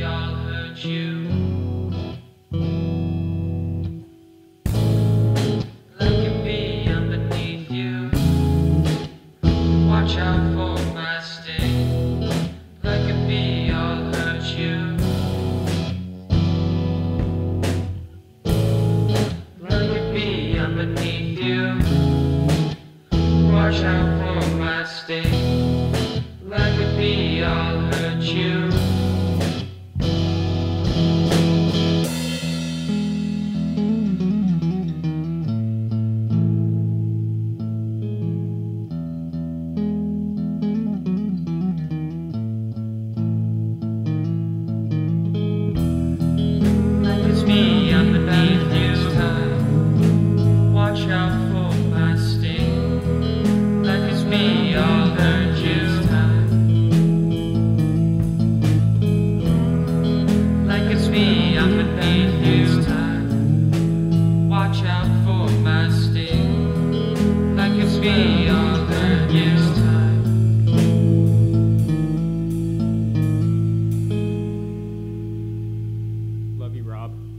be all hurt you. Like it be underneath you. Watch out for my sting. Like it be all hurt you. Like it be underneath you. Watch out for my sting. Like it be all hurt you. Like it's me underneath you. Watch out for my sting. Like it's me all hurt you. Like it's me underneath you. Watch out for my sting. Like it's me all hurt you. Love you, Rob.